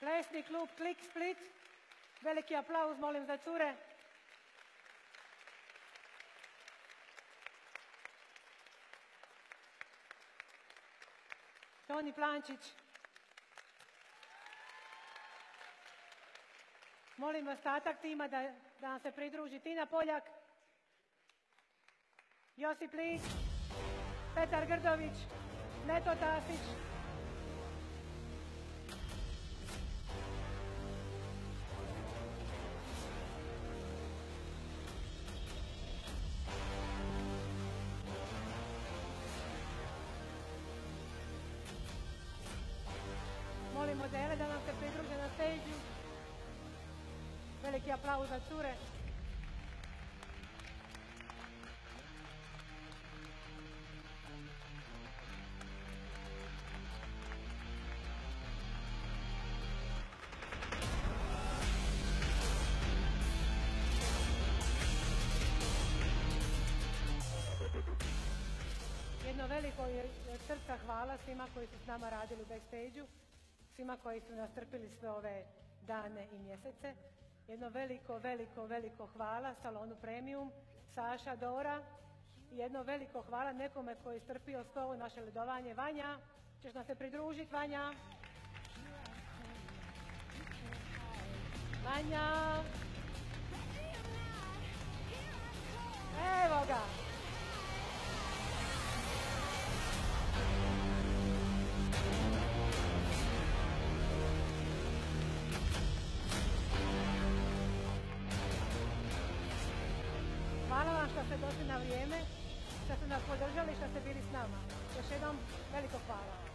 Plesni klub Klik Split. Veliki aplauz molim za cure. Toni Plančić. Molim ostatak tima da nam se pridruži. Tina Poljak, Josip Lić, Petar Grdović, Neto Tasić. Molim modele da nam se pridruže na stage-u. Veliki aplauz za cure. Jedno veliko od srca hvala svima koji su s nama radili u backstage-u, svima koji su nas trpili sve ove dane i mjesece. Jedno veliko hvala salonu Premium, Saša, Dora. I jedno veliko hvala nekome koji je strpio sve ovo naše ledovanje. Vanja, ćeš nam se pridružiti, Vanja? Vanja! Evo ga! Hvala vam što ste došli na vrijeme, što ste nas podržali, što ste bili s nama. Još jednom veliko hvala.